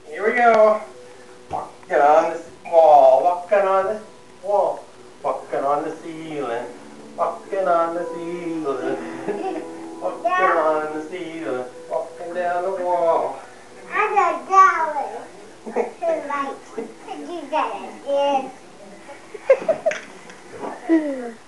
Here we go. Walking on this wall, walking on this wall, walking on the ceiling, walking on the ceiling, walking on the ceiling, walking down the wall. I'm a dollar. Like, you got it, dude.